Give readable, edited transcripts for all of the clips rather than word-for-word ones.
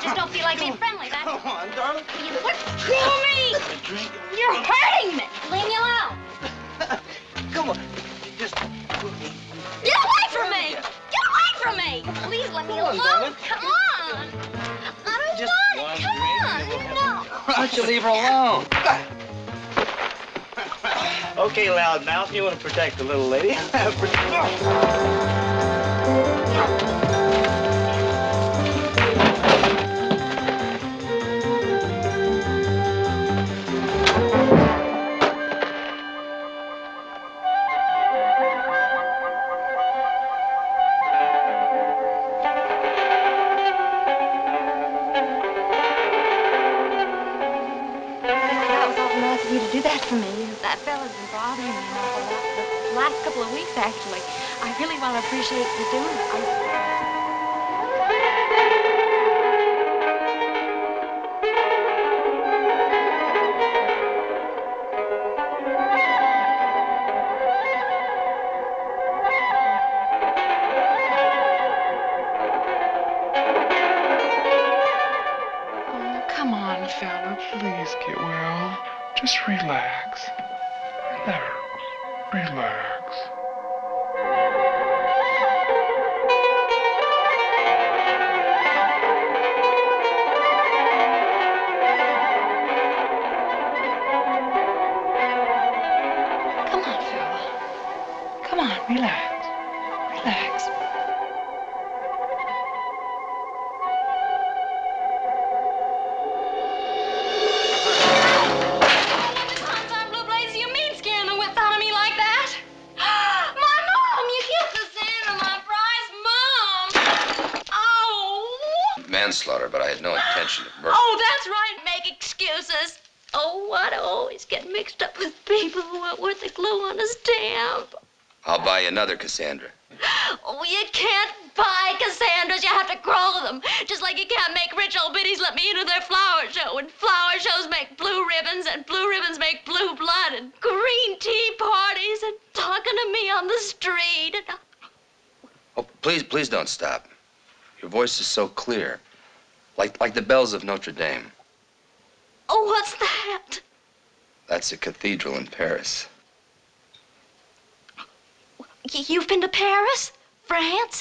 just don't feel like being friendly, that's all. Come on, darling. What's wrong with me? Drink. You're hurting me. Leave me alone. Come on. Just... Get away from me! Get away from me! Please let me alone. Come on. I don't Just want it. Come on. No. Why don't you leave her alone? Okay, loudmouth, you want to protect the little lady? You to do that for me. That fella's been bothering me an awful lot the last couple of weeks, actually. I really want to appreciate you doing it. Oh, come on, fella. Please get well. Just relax. Relax. Come on, fella. Come on, relax. Relax. Manslaughter, but I had no intention of murder. Oh, that's right. Make excuses. Oh, I always get mixed up with people who aren't worth the glue on a stamp. I'll buy you another Cassandra. Oh, you can't buy Cassandras. You have to grow them. Just like you can't make rich old biddies let me into their flower show. And flower shows make blue ribbons, and blue ribbons make blue blood, and green tea parties, and talking to me on the street. And... Oh, please don't stop. Your voice is so clear. Like the bells of Notre Dame. Oh, what's that? That's a cathedral in Paris. You've been to Paris? France?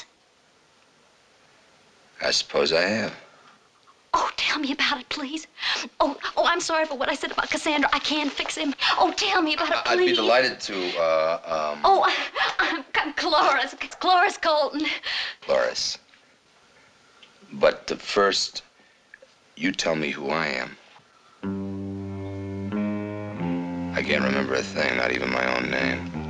I suppose I have. Oh, tell me about it, please. Oh, I'm sorry for what I said about Cassandra. I can't fix him. Oh, tell me about it, please. I'd be delighted to, Oh, I'm Cloris. It's Cloris Colton. Cloris. But first, you tell me who I am. I can't remember a thing, not even my own name.